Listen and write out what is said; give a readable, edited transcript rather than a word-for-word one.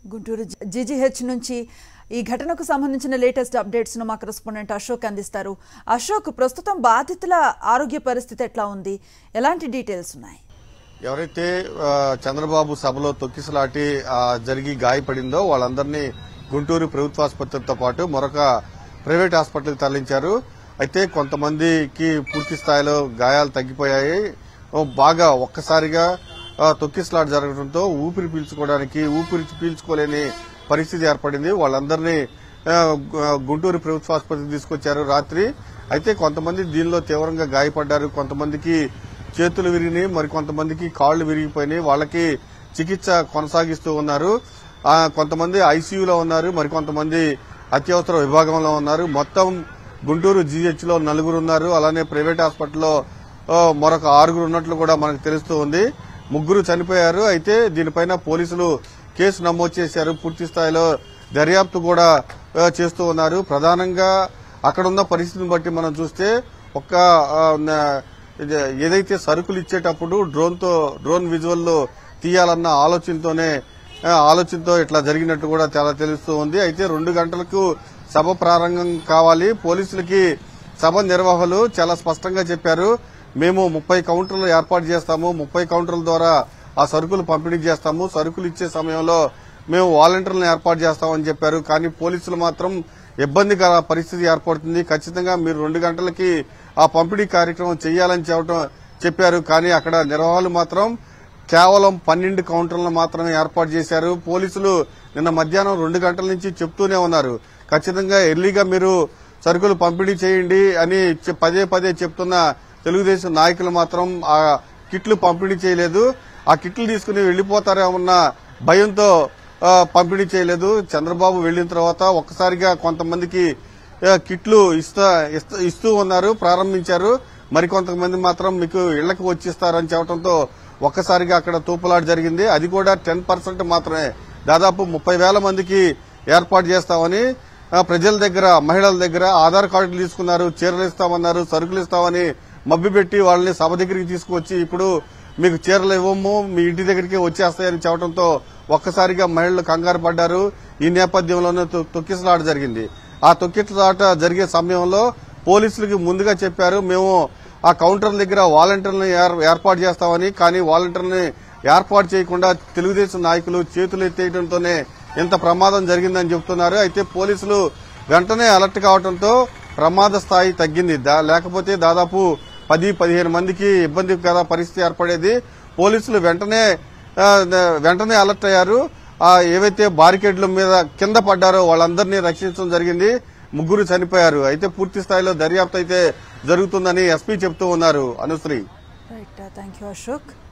Guntur GGH నుంచి ఈ ఘటనకు సంబంధించిన లేటెస్ట్ అప్డేట్స్ ను మా కరెస్పాండెంట్ అశోక్ అందిస్తారు. అశోక్, ప్రస్తుతం బాధితుల ఆరోగ్య పరిస్థితి ఎట్లా ఉంది, ఎలాంటి డీటెయిల్స్ ఉన్నాయి? ఎవరైతే చంద్రబాబు సభలో తొక్కిసలాటి జరిగి గాయపడిందో వాళ్ళందరినీ గుంటూరు ప్రభుత్వ ఆసుపత్రితో పాటు మరొక ప్రైవేట్ హాస్పిటల్కి తరలించారు. అయితే కొంతమందికి పూర్తి స్థాయిలో గాయాలు తగ్గిపోయాయి. బాగా ఒక్కసారిగా తొక్కిసలాట జరగడంతో ఊపిరి పీల్చుకోలేని పరిస్థితి ఏర్పడింది. వాళ్ళందరినీ గుంటూరు ప్రభుత్వ ఆసుపత్రికి తీసుకొచ్చారు రాత్రి. అయితే కొంతమంది దీనిలో తీవ్రంగా గాయపడ్డారు. కొంతమందికి చేతులు విరిగినాయి, మరికొంతమందికి కాళ్లు విరిగిపోయినాయి. వాళ్ళకి చికిత్స కొనసాగిస్తూ ఉన్నారు. కొంతమంది ఐసీయూలో ఉన్నారు, మరికొంతమంది అత్యవసర విభాగంలో ఉన్నారు. మొత్తం గుంటూరు జీహెచ్ లో 4 ఉన్నారు. అలానే ప్రైవేట్ హాస్పిటల్లో మరొక 6 ఉన్నట్లు కూడా మనకు తెలుస్తూ ఉంది. 3 చనిపోయారు. అయితే దీనిపైన పోలీసులు కేసు నమోదు చేశారు. పూర్తి స్థాయిలో దర్యాప్తు కూడా చేస్తూ ఉన్నారు. ప్రధానంగా అక్కడున్న పరిస్థితిని బట్టి మనం చూస్తే ఏదైతే సరుకులు ఇచ్చేటప్పుడు డ్రోన్ విజువల్ తీయాలన్న ఆలోచనతో ఇట్లా జరిగినట్టు కూడా చాలా తెలుస్తూ ఉంది. అయితే 2 గంటలకు సభ ప్రారంభం కావాలి. పోలీసులకి సభ నిర్వాహకులు చాలా స్పష్టంగా చెప్పారు, మేము 30 కౌంటర్లు ఏర్పాటు చేస్తాము, 30 కౌంటర్ల ద్వారా ఆ సరుకులు పంపిణీ చేస్తాము, సరుకులు ఇచ్చే సమయంలో మేము వాలంటీర్లను ఏర్పాటు చేస్తామని చెప్పారు. కానీ పోలీసులు మాత్రం ఇబ్బందికర పరిస్థితి ఏర్పడుతుంది, ఖచ్చితంగా మీరు 2 గంటలకి ఆ పంపిణీ కార్యక్రమం చేయాలని చెప్పారు. కానీ అక్కడ నిర్వాహకులు మాత్రం కేవలం 12 కౌంటర్లను మాత్రమే ఏర్పాటు చేశారు. పోలీసులు నిన్న మధ్యాహ్నం 2 గంటల నుంచి చెప్తూనే ఉన్నారు, ఖచ్చితంగా ఎర్లీగా మీరు సరుకులు పంపిణీ చేయండి అని పదే చెప్తున్న తెలుగుదేశం నాయకులు మాత్రం ఆ కిట్లు పంపిణీ చేయలేదు. ఆ కిట్లు తీసుకుని వెళ్లిపోతారేమన్న భయంతో పంపిణీ చేయలేదు. చంద్రబాబు వెళ్లిన తర్వాత ఒక్కసారిగా కొంతమందికి కిట్లు ఇస్తూ ఉన్నారు, ప్రారంభించారు. మరికొంతమంది మాత్రం మీకు ఇళ్లకు వచ్చిస్తారని చెప్పడంతో ఒక్కసారిగా అక్కడ తూపులాట జరిగింది. అది కూడా 10% మాత్రమే, దాదాపు 30,000 మందికి ఏర్పాటు చేస్తామని ప్రజల దగ్గర, మహిళల దగ్గర ఆధార్ కార్డులు తీసుకున్నారు, చీరలు ఇస్తామన్నారు, సరుకులు ఇస్తామని మభ్యపెట్టి వాళ్ళని సభ దగ్గరికి తీసుకువచ్చి ఇప్పుడు మీకు చీరలు ఇవ్వము, మీ ఇంటి దగ్గరికి వచ్చేస్తాయని చెప్పడంతో ఒక్కసారిగా మహిళలు కంగారు పడ్డారు. ఈ నేపథ్యంలోనే తొక్కిసలాట జరిగింది. ఆ తొక్కిసలాట జరిగే సమయంలో పోలీసులకి ముందుగా చెప్పారు, మేము ఆ కౌంటర్ల దగ్గర వాలంటీర్లను ఏర్పాటు చేస్తామని. కానీ వాలంటీర్ని ఏర్పాటు చేయకుండా తెలుగుదేశం నాయకులు చేతులు ఎత్తేయడంతోనే ఇంత ప్రమాదం జరిగిందని చెబుతున్నారు. అయితే పోలీసులు వెంటనే అలర్ట్ కావడంతో ప్రమాద స్థాయి తగ్గింది. లేకపోతే దాదాపు 10-15 మందికి ఇబ్బందికర పరిస్థితి ఏర్పడేది. పోలీసులు వెంటనే అలర్ట్ అయ్యారు. ఏవైతే బారికేడ్ల మీద కింద పడ్డారో వాళ్ళందరినీ రక్షించడం జరిగింది. 3 చనిపోయారు. అయితే పూర్తి స్థాయిలో దర్యాప్తు అయితే జరుగుతుందని ఎస్పీ చెప్తూ ఉన్నారు. అనుశ్రీ. Right, thank you Ashok.